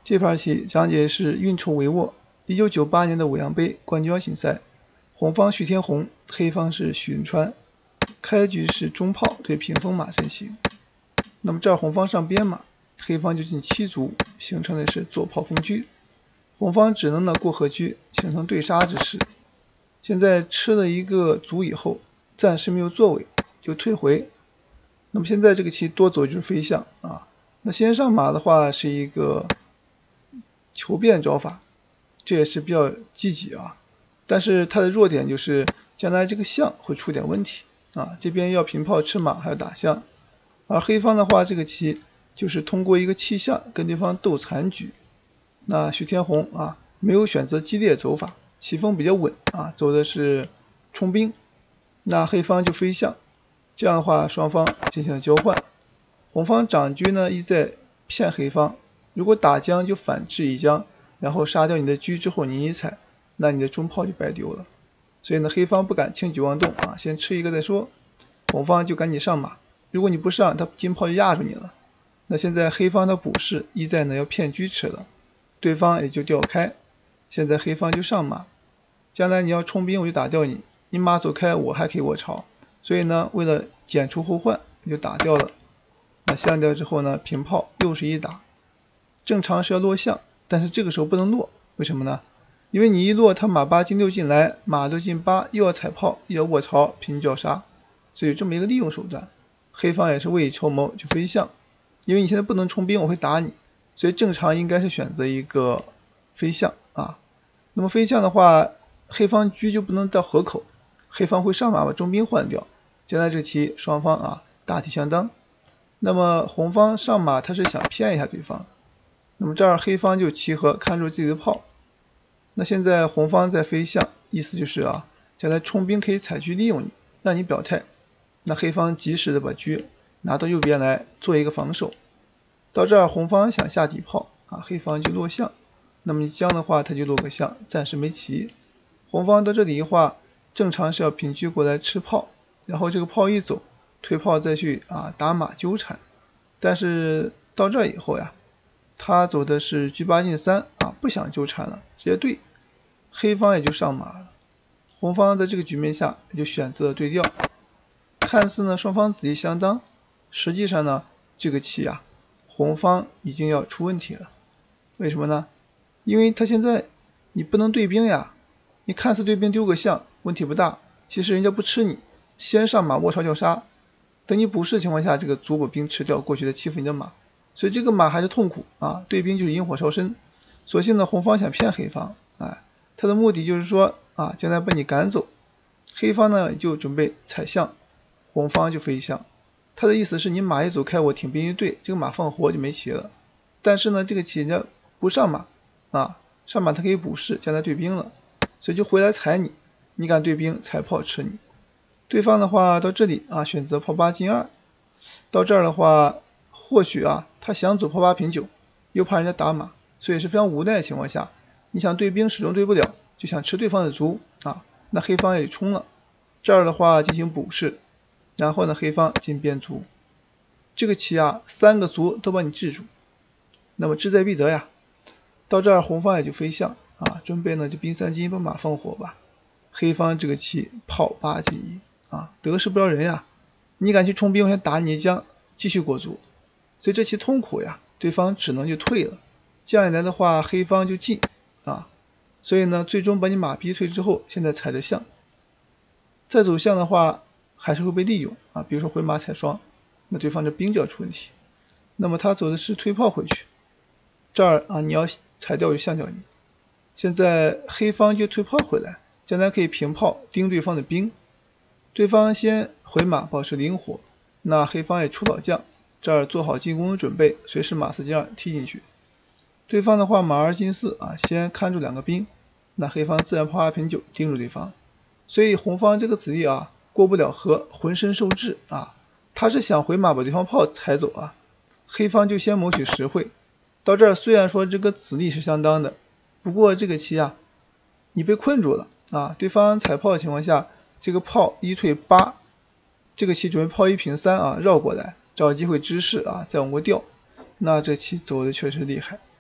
这盘棋讲解是运筹帷幄。1998年的五羊杯冠军锦赛，红方徐天红，黑方是许云川。开局是中炮对屏风马阵型。那么这儿红方上边马，黑方就进7卒，形成的是左炮封车。红方只能呢过河车，形成对杀之势。现在吃了一个卒以后，暂时没有作为，就退回。那么现在这个棋多走就是飞象啊。那先上马的话是一个求变招法，这也是比较积极啊。但是它的弱点就是将来这个象会出点问题啊，这边要平炮吃马还要打象。而黑方的话，这个棋就是通过一个弃象跟对方斗残局。那徐天红啊没有选择激烈走法，棋风比较稳啊，走的是冲兵。那黑方就飞象，这样的话双方进行了交换。红方长车呢一再骗黑方，如果打将就反制一将，然后杀掉你的车之后你一踩，那你的中炮就白丢了。所以呢黑方不敢轻举妄动啊，先吃一个再说。红方就赶紧上马，如果你不上，他金炮就压住你了。那现在黑方的补士一再呢要骗车吃了，对方也就调开。现在黑方就上马，将来你要冲兵我就打掉你，你马走开我还可以卧槽。所以呢为了减除后患，就打掉了。那象掉之后呢，平炮又是一打，正常是要落象，但是这个时候不能落，为什么呢？因为你一落，他马8进6进来，马6进8又要踩炮，又要卧槽，平就要杀，所以这么一个利用手段。黑方也是未雨绸缪，就飞象，因为你现在不能冲兵，我会打你，所以正常应该是选择一个飞象啊。那么飞象的话，黑方车就不能到河口，黑方会上马把中兵换掉，将来这棋双方啊大体相当。那么红方上马他是想骗一下对方，那么这儿黑方就齐合看住自己的炮。那现在红方在飞象，意思就是啊，将来冲兵可以采车利用你，让你表态。那黑方及时的把车拿到右边来做一个防守。到这儿红方想下底炮啊，黑方就落象。那么你将的话他就落个象，暂时没棋。红方到这里的话，正常是要平车过来吃炮，然后这个炮一走，退炮再去啊打马纠缠。但是到这以后呀，他走的是车8进3啊，不想纠缠了，直接对。黑方也就上马了。红方在这个局面下也就选择了对调。看似呢双方子力相当，实际上呢这个棋啊，红方已经要出问题了。为什么呢？因为他现在你不能对兵呀，你看似对兵丢个象问题不大，其实人家不吃你，先上马卧槽叫杀，等你补士的情况下，这个卒把兵吃掉，过去的欺负你的马，所以这个马还是痛苦啊，对兵就是引火烧身。所幸呢红方想骗黑方，他的目的就是说啊，将来把你赶走。黑方呢就准备踩象，红方就飞象。他的意思是你马一走开，我挺兵一对，这个马放活就没棋了。但是呢这个棋人家不上马啊，上马他可以补士，将来对兵了，所以就回来踩你，你敢对兵踩炮吃你。对方的话到这里啊选择炮8进2，到这儿的话或许啊他想走炮8平9，又怕人家打马，所以是非常无奈的情况下，你想对兵始终对不了，就想吃对方的卒啊，那黑方也冲了。这儿的话进行补士，然后呢黑方进边卒。这个棋啊3个卒都把你制住，那么志在必得呀。到这儿红方也就飞象啊，准备呢就兵3进1把马放火吧。黑方这个棋炮8进1啊，得势不饶人呀，你敢去冲兵，我先打你一将，继续过卒。所以这棋痛苦呀，对方只能就退了。这样一来的话黑方就进啊，所以呢最终把你马逼退之后，现在踩着象，再走象的话还是会被利用啊，比如说回马踩双，那对方这兵就要出问题。那么他走的是推炮回去，这儿啊你要踩掉就象掉你。现在黑方就推炮回来，将来可以平炮盯对方的兵。对方先回马保持灵活，那黑方也出老将，这儿做好进攻的准备，随时马4进2踢进去。对方的话马2进4啊，先看住2个兵，那黑方自然炮8平9盯住对方。所以红方这个子力啊过不了河，浑身受制啊，他是想回马把对方炮踩走啊。黑方就先谋取实惠。到这儿虽然说这个子力是相当的，不过这个棋啊你被困住了啊，对方踩炮的情况下，这个炮一退8，这个棋准备炮1平3啊，绕过来找机会支势啊，再往过调。那这棋走的确实厉害。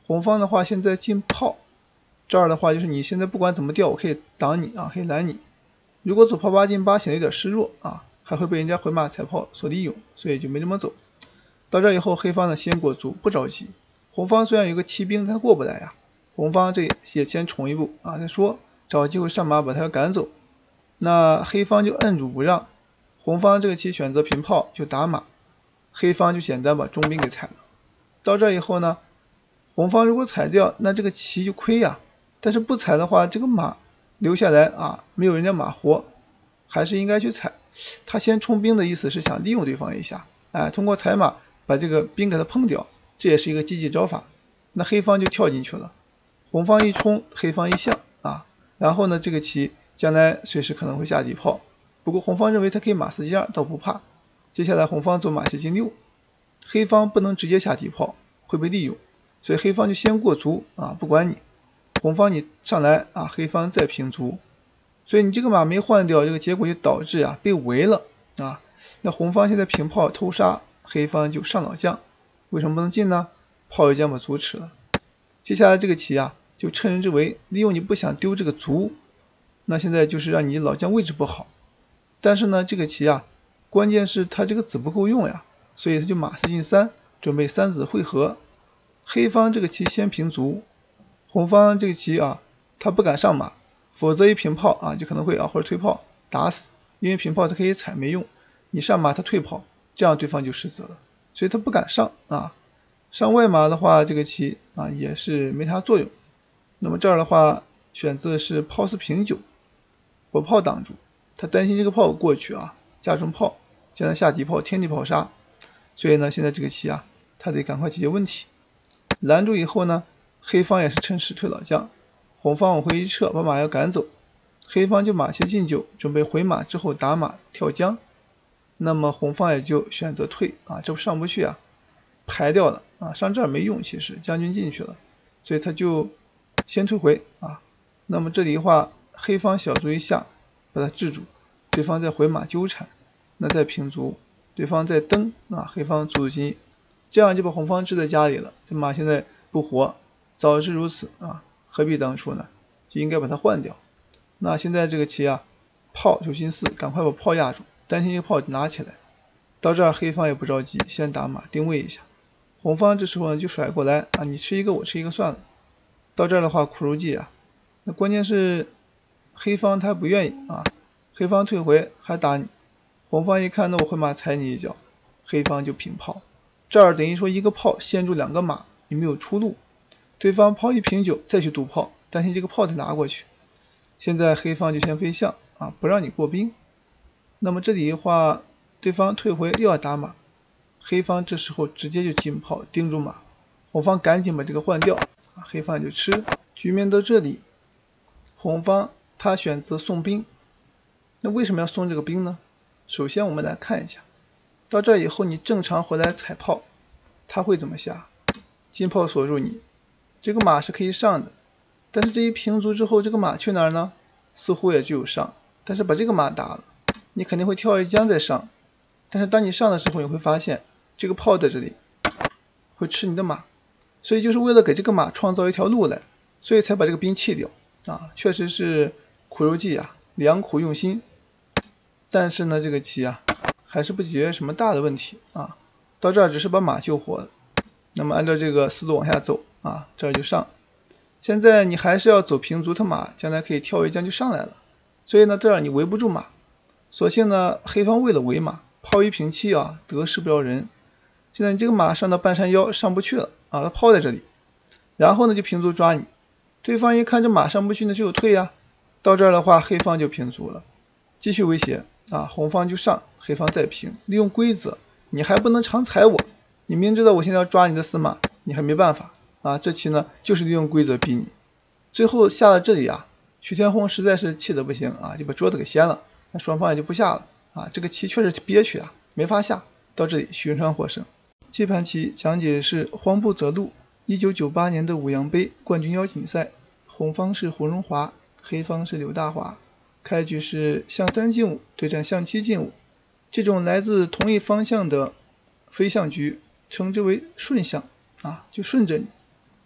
红方的话现在进炮，这儿的话就是你现在不管怎么掉，我可以挡你啊，可以拦你。如果走炮8进8显得有点示弱啊，还会被人家回马踩炮所利用，所以就没这么走。到这以后，黑方呢先过卒，不着急。红方虽然有个骑兵，但过不来呀。红方这也先冲一步啊，再说找机会上马把他赶走。那黑方就摁住不让，红方这个棋选择平炮就打马，黑方就简单把中兵给踩了。到这以后呢，红方如果踩掉，那这个棋就亏呀。但是不踩的话，这个马留下来啊，没有人家马活，还是应该去踩。他先冲兵的意思是想利用对方一下，通过踩马把这个兵给他碰掉，这也是一个积极招法。那黑方就跳进去了，红方一冲，黑方一象啊，然后呢，这个棋将来随时可能会下底炮。不过红方认为他可以马4进2，倒不怕。接下来红方走马7进6，黑方不能直接下底炮，会被利用，所以黑方就先过卒啊，不管你。红方你上来啊，黑方再平卒，所以你这个马没换掉，这个结果就导致啊被围了啊。那红方现在平炮偷杀，黑方就上老将，为什么不能进呢？炮又将把卒吃了。接下来这个棋啊，就趁人之危，利用你不想丢这个卒，那现在就是让你老将位置不好。但是呢，这个棋啊，关键是他这个子不够用呀，所以他就马4进3，准备3子会合。黑方这个棋先平卒。红方这个棋啊，他不敢上马，否则一平炮啊，就可能会或者退炮打死，因为平炮他可以踩没用，你上马他退炮，这样对方就失责了，所以他不敢上啊。上外马的话，这个棋啊也是没啥作用。那么这儿的话，选择是炮4平9，火炮挡住，他担心这个炮过去啊，加重炮，将来下底炮天地炮杀，所以呢，现在这个棋啊，他得赶快解决问题。拦住以后呢，黑方也是趁势退老将，红方往回一撤，把马要赶走，黑方就马7进9，准备回马之后打马跳将，那么红方也就选择退啊，这不上不去啊，排掉了啊，上这儿没用，其实将军进去了，所以他就先退回啊。那么这里的话，黑方小卒一下把他制住，对方再回马纠缠，那再平卒，对方再登啊，黑方卒进，这样就把红方制在家里了，这马现在不活。早知如此啊，何必当初呢？就应该把它换掉。那现在这个棋啊，炮9进4，赶快把炮压住，担心这个炮拿起来。到这儿黑方也不着急，先打马定位一下。红方这时候呢就甩过来啊，你吃一个我吃一个算了。到这儿的话苦如计啊，那关键是黑方他不愿意啊，黑方退回还打你，红方一看那我回马踩你一脚，黑方就平炮。这儿等于说一个炮陷住2个马，你没有出路。对方炮1平9，再去堵炮，担心这个炮得拿过去。现在黑方就先飞象啊，不让你过兵。那么这里的话，对方退回又要打马，黑方这时候直接就进炮盯住马，红方赶紧把这个换掉啊，黑方就吃。局面到这里，红方他选择送兵。那为什么要送这个兵呢？首先我们来看一下，到这以后你正常回来踩炮，他会怎么下？进炮锁住你。这个马是可以上的，但是这一平卒之后，这个马去哪儿呢？似乎也只有上，但是把这个马打了，你肯定会跳一将再上。但是当你上的时候，你会发现这个炮在这里会吃你的马，所以就是为了给这个马创造一条路来，所以才把这个兵弃掉啊。确实是苦肉计啊，良苦用心。但是呢，这个棋啊还是不解决什么大的问题啊。到这儿只是把马救活了，那么按照这个思路往下走。啊，这儿就上。现在你还是要走平卒，他马将来可以跳一将就上来了。所以呢，这儿你围不住马，索性呢，黑方为了围马，炮1平7啊，得势不饶人。现在你这个马上到半山腰上不去了啊，他炮在这里，然后呢就平卒抓你。对方一看这马上不去，那就有退呀。到这儿的话，黑方就平卒了，继续威胁啊，红方就上，黑方再平，利用规则，你还不能常踩我，你明知道我现在要抓你的死马，你还没办法。啊，这棋呢就是利用规则逼你，最后下了这里啊，许天红实在是气得不行啊，就把桌子给掀了，那双方也就不下了啊。这个棋确实憋屈啊，没法下。到这里，许云川获胜。这盘棋讲解的是黄布泽路1998年的五羊杯冠军邀请赛，红方是胡荣华，黑方是刘大华。开局是象3进5对战象7进5，这种来自同一方向的飞象局称之为顺象啊，就顺着你。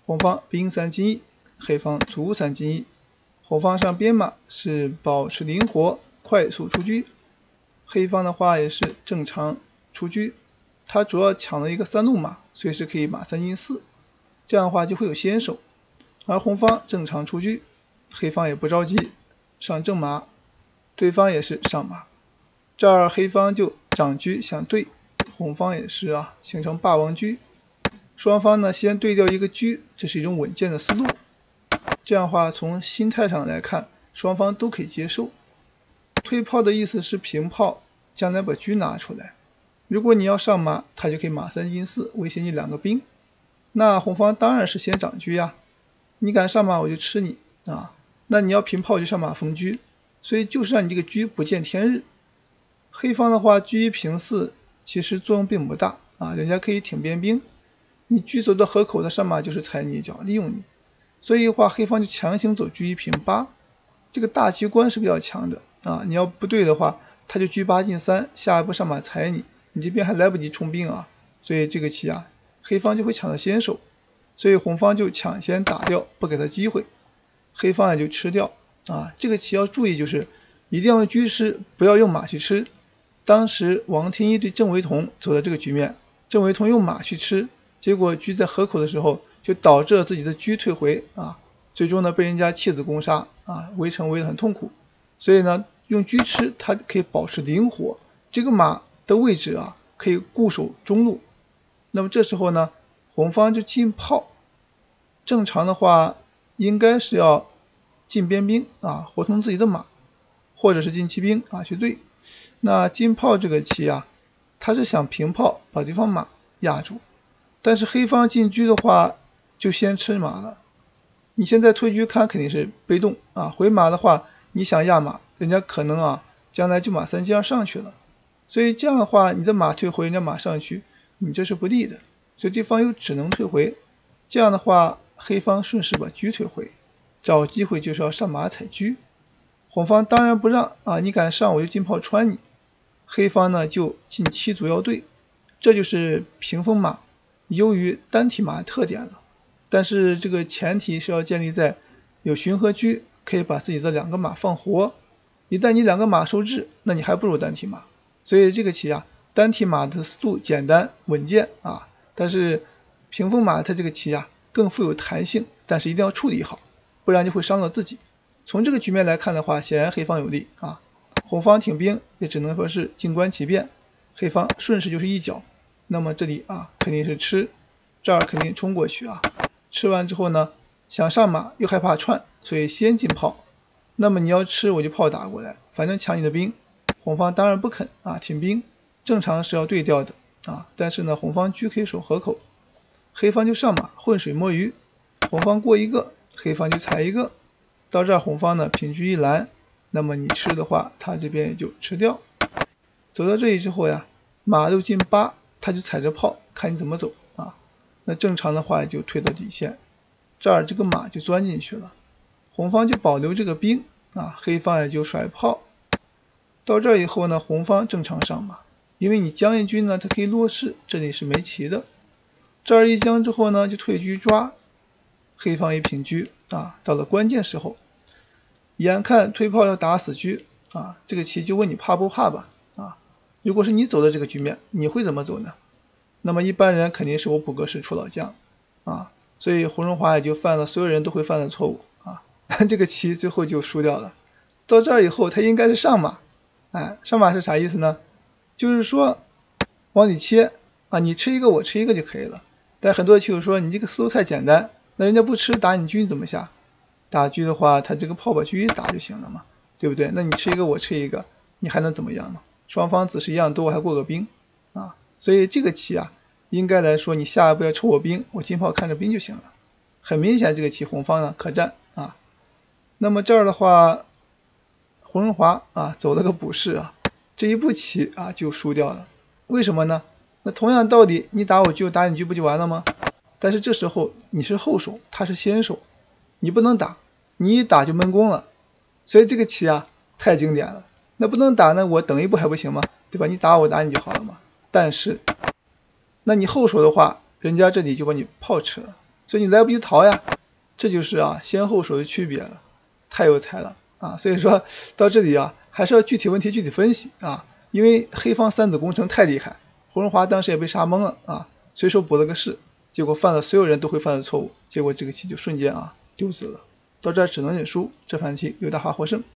红方兵3进1，黑方卒3进1。红方上边马是保持灵活，快速出车。黑方的话也是正常出车，他主要抢了一个3路马，随时可以马3进4，这样的话就会有先手。而红方正常出车，黑方也不着急，上正马，对方也是上马，这儿黑方就长车相对，红方也是形成霸王车。双方呢先对掉一个车，这是一种稳健的思路。这样的话从心态上来看，双方都可以接受。退炮的意思是平炮，将来把车拿出来。如果你要上马，他就可以马3进4，威胁你2个兵。那红方当然是先长车呀，你敢上马我就吃你那你要平炮就上马封车，所以就是让你这个车不见天日。黑方的话，车1平4其实作用并不大人家可以挺边兵，你车走到河口，他上马就是踩你一脚，利用你。所以的话，黑方就强行走车1平8，这个大局观是比较强的你要不对的话，他就车8进3，下一步上马踩你，你这边还来不及冲兵所以这个棋黑方就会抢到先手，所以红方就抢先打掉，不给他机会，黑方也就吃掉这个棋要注意，就是一定要用车吃，不要用马去吃。当时王天一对郑惟桐走的这个局面，郑惟桐用马去吃，结果车在河口的时候就导致了自己的车退回最终呢被人家弃子攻杀围城围得很痛苦。所以呢用车吃，它可以保持灵活，这个马的位置可以固守中路。那么这时候呢红方就进炮，正常的话应该是要进边兵活通自己的马，或者是进骑兵去对。那进炮这个棋他是想平炮把对方马压住，但是黑方进车的话就先吃马了。你现在退车看肯定是被动回马的话你想压马，人家可能将来就马3进2上去了，所以这样的话你的马退回，人家马上去，你这是不利的，所以对方又只能退回。这样的话黑方顺势把车退回，找机会就是要上马踩车。红方当然不让你敢上我就进炮穿你。黑方呢就进7卒要对，这就是屏风马优于单体马的特点了。但是这个前提是要建立在有巡河车，可以把自己的2个马放活。一旦你2个马受制，那你还不如单体马。所以这个棋单体马的思路简单稳健但是屏风马它这个棋更富有弹性，但是一定要处理好，不然就会伤到自己。从这个局面来看的话，显然黑方有利红方挺兵也只能说是静观其变，黑方顺势就是一脚。那么这里肯定是吃，这儿肯定冲过去吃完之后呢想上马又害怕串，所以先进炮。那么你要吃我就炮打过来，反正抢你的兵。红方当然不肯挺兵，正常是要对调的但是呢红方车可以守河口，黑方就上马浑水摸鱼，红方过一个，黑方就踩一个，到这儿红方呢平车一拦，那么你吃的话他这边也就吃掉。走到这里之后马都进8，他就踩着炮看你怎么走那正常的话就退到底线，这儿这个马就钻进去了，红方就保留这个兵黑方也就甩炮。到这儿以后呢红方正常上马，因为你将一军呢它可以落士，这里是没棋的。这儿一将之后呢就退车抓，黑方一平车到了关键时候，眼看退炮要打死车这个棋就问你怕不怕吧如果是你走的这个局面，你会怎么走呢？那么一般人肯定是我补个士出老将所以胡荣华也就犯了所有人都会犯的错误这个棋最后就输掉了。到这儿以后他应该是上马上马是啥意思呢？就是说往里切你吃一个我吃一个就可以了。但很多棋友说你这个思路太简单，那人家不吃打你车怎么下？打车的话他这个炮把车一打就行了嘛，对不对？那你吃一个我吃一个，你还能怎么样呢？双方子是一样多，还过个兵所以这个棋应该来说你下一步要抽我兵，我进炮看着兵就行了。很明显这个棋红方呢可战那么这儿的话胡荣华走了个补士这一步棋就输掉了。为什么呢？那同样道理，你打我车打你车不就完了吗？但是这时候你是后手，他是先手，你不能打，你一打就闷攻了。所以这个棋太经典了。那不能打呢，我等一步还不行吗？对吧？你打我打你就好了嘛。但是那你后手的话，人家这里就把你炮吃了， 所以你来不及逃呀。这就是先后手的区别了，太有才了所以说到这里还是要具体问题具体分析因为黑方三子工程太厉害，胡荣华当时也被杀懵了随手补了个士，结果犯了所有人都会犯的错误，结果这个棋就瞬间丢子了。到这儿只能认输，这盘棋刘大华获胜。